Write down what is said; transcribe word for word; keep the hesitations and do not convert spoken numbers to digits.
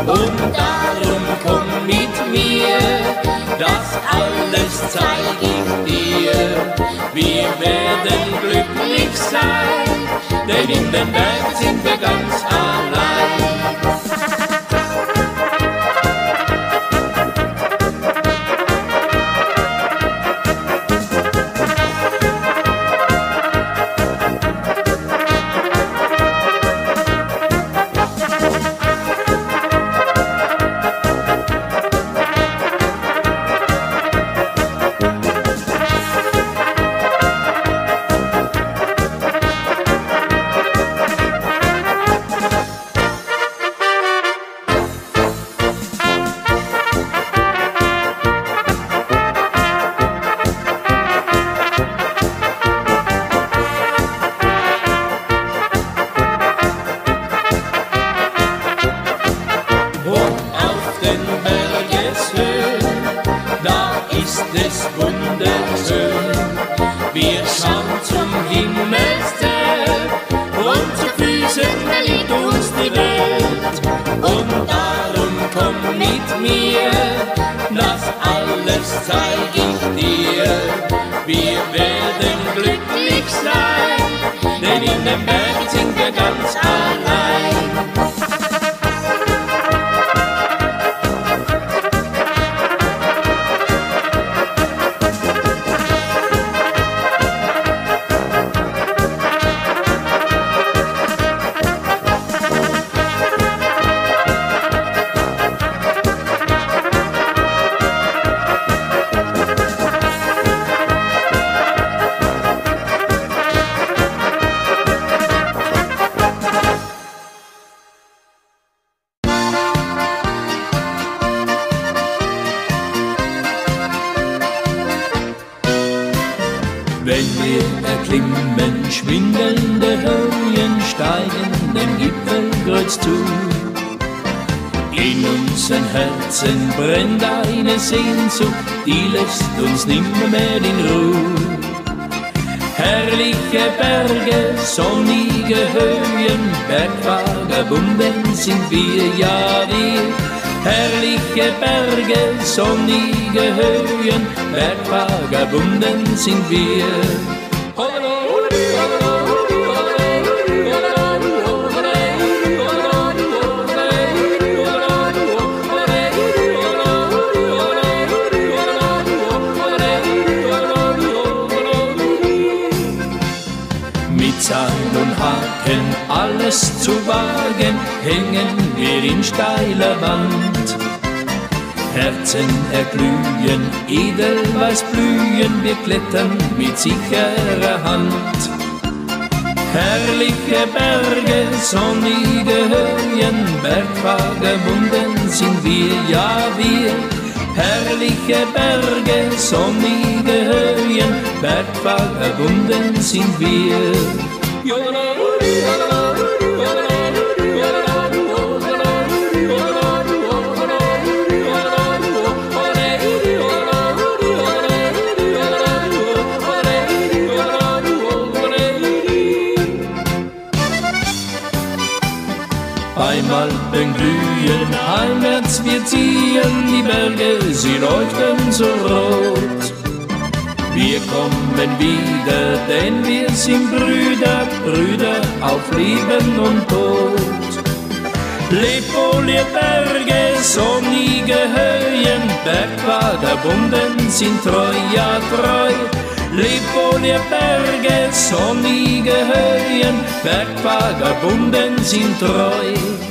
Und darum komm mit mir, das alles zeig ich dir. Wir werden glücklich sein, denn in den Bergen sind wir ganz allein. Wir schauen zum Himmelstag und zu Füßen liegt uns die Welt. Und darum komm mit mir, das alles zeig ich dir. Wir werden glücklich sein, denn in den Bergen sind wir ganz allein. Wenn wir erklimmen schwindelnde Höhen, steigen dem Gipfelkreuz zu. In unseren Herzen brennt eine Sehnsucht, die lässt uns nimmer mehr in Ruhe. Herrliche Berge, sonnige Höhen, Bergvagabunden sind wir, ja wir. Herrliche Berge, sonnige Höhen, Bergvagabunden sind wir. Mit Seil und Haken alles zu wagen, hängen wir in steiler Wand. Herzen erglühen, Edelweiß blühen, wir klettern mit sicherer Hand. Herrliche Berge, sonnige Höhen, Bergvagabunden sind wir, ja wir. Herrliche Berge, sonnige Höhen, Bergvagabunden sind wir. Beim Alpenglühen heimwärts wir ziehen, die Berge, sie leuchten so rot. Wir kommen wieder, denn wir sind Brüder, Brüder auf Leben und Tod. Lebt wohl ihr Berge, sonnige Höhen, Bergvagabunden sind treu, ja treu. Lebt wohl ihr Berge, sonnige Höhen, Bergvagabunden sind treu.